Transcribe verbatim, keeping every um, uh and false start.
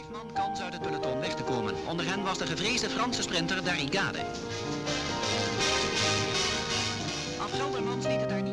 Vijf man kans uit het peloton weg te komen. Onder hen was de gevreesde Franse sprinter Darrigade. Afgeldermans liet het daar niet.